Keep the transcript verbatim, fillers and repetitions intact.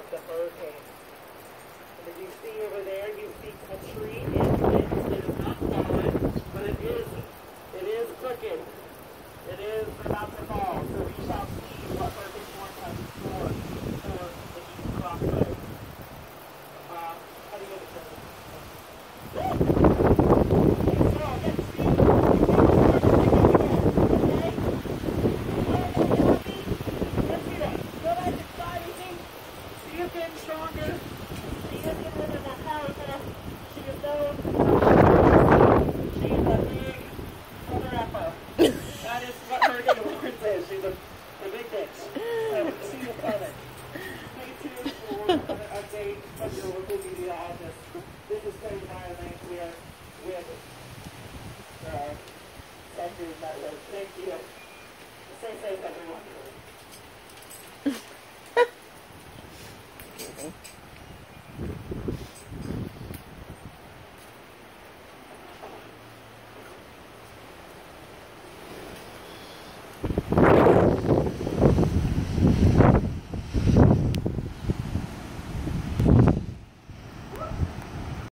the hurricane. And as you see over there, you see country in winds. It is not falling, but it is, it is crooked. It is about to fall. So we shall see what Hurricane Florence has in store for the East Crossroads. Uh, how do you get it, Cody? Stronger. She is getting rid of that powerful. She is known. She is a big runner-upper. That is what Hurricane Florence is. She's a, a big bitch. So see you coming. Stay tuned for another update from your local media office. This is Cody Lanphere with uh, South Metro. Thank you.